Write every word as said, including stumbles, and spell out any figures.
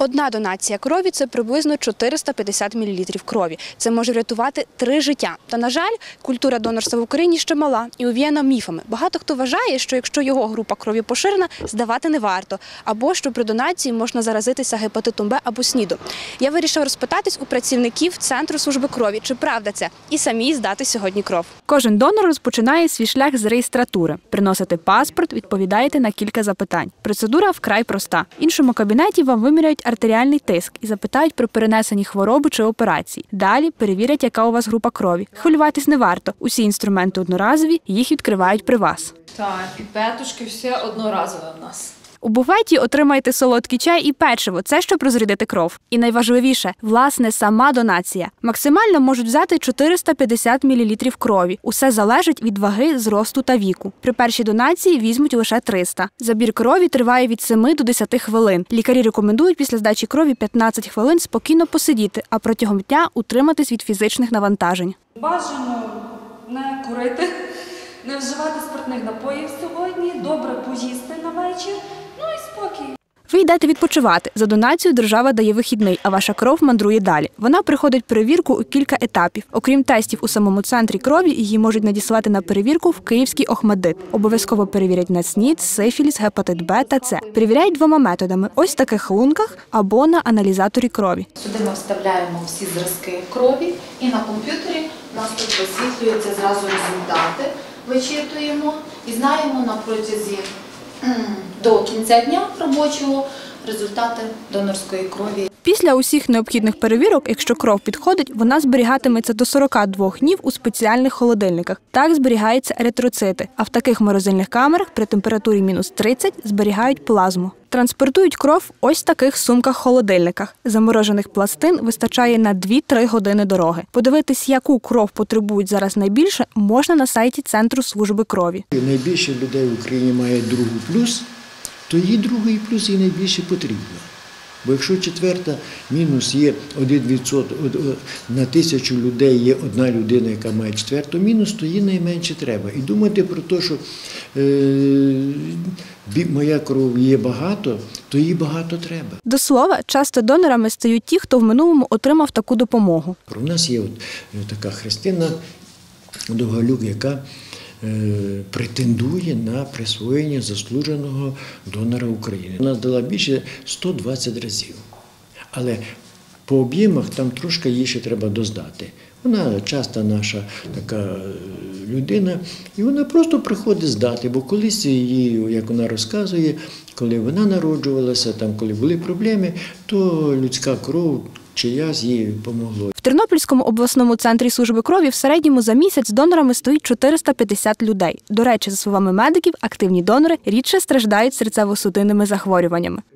Одна донація крові – це приблизно чотириста п'ятдесят мілілітрів крові. Це може врятувати три життя. Та, на жаль, культура донорства в Україні ще мала і увіяна міфами. Багато хто вважає, що якщо його група крові поширена, здавати не варто. Або що при донації можна заразитися гепатитом Б або СНІДом. Я вирішила розпитатись у працівників Центру служби крові, чи правда це, і самій здати сьогодні кров. Кожен донор розпочинає свій шлях з реєстратури. Приносите паспорт, відповідаєте на кілька запитань. Процедура вкрай проста. В іншому кабінеті вам виміряють артеріальний тиск і запитають про перенесені хвороби чи операції. Далі перевірять, яка у вас група крові. Хвилюватись не варто. Усі інструменти одноразові, їх відкривають при вас. Так, піпетушки, все одноразове в нас. У буфеті отримаєте солодкий чай і печиво. Це щоб розрядити кров. І найважливіше – власне, сама донація. Максимально можуть взяти чотириста п'ятдесят мілілітрів крові. Усе залежить від ваги, зросту та віку. При першій донації візьмуть лише триста. Забір крові триває від семи до десяти хвилин. Лікарі рекомендують після здачі крові п'ятнадцять хвилин спокійно посидіти, а протягом дня утриматись від фізичних навантажень. Бажано не курити, не вживати спиртних напоїв сьогодні, добре поїсти на вечір. Ну і спокій. Ви йдете відпочивати. За донацію держава дає вихідний, а ваша кров мандрує далі. Вона проходить перевірку у кілька етапів. Окрім тестів у самому центрі крові, її можуть надіслати на перевірку в Київський ОХМАТДИТ. Обов'язково перевірять на СНІД, сифіліс, гепатит Б та С. Перевіряють двома методами – ось в таких лунках або на аналізаторі крові. Сюди ми вставляємо всі зразки крові і на комп'ютері у нас тут висвітлюються зразу результати, вичитуємо і знаємо на протязі до кінця дня робочого результати донорської крові. Після усіх необхідних перевірок, якщо кров підходить, вона зберігатиметься до сорока двох днів у спеціальних холодильниках. Так зберігаються еритроцити, а в таких морозильних камерах при температурі мінус тридцять зберігають плазму. Транспортують кров ось в таких сумках-холодильниках. Заморожених пластин вистачає на дві-три години дороги. Подивитись, яку кров потребують зараз найбільше, можна на сайті Центру служби крові. Найбільше людей в Україні має другий плюс, то їй другий плюс і найбільше потрібно. Бо якщо четверта мінус є один відсоток, на тисячу людей є одна людина, яка має четверту мінус, то їй найменше треба. І думати про те, що е, моя кров є багато, то їй багато треба. До слова, часто донорами стають ті, хто в минулому отримав таку допомогу. У нас є от така Христина Довгалюк, яка претендує на присвоєння заслуженого донора України. Вона здала більше ста двадцяти разів, але по об'ємах там трошки їй ще треба доздати. Вона часто наша така людина, і вона просто приходить здати, бо колись її, як вона розказує, коли вона народжувалася, там, коли були проблеми, то людська кров чиясь їй допомогло. В Тернопільському обласному центрі служби крові в середньому за місяць донорами стоїть чотириста п'ятдесят людей. До речі, за словами медиків, активні донори рідше страждають серцево-судинними захворюваннями.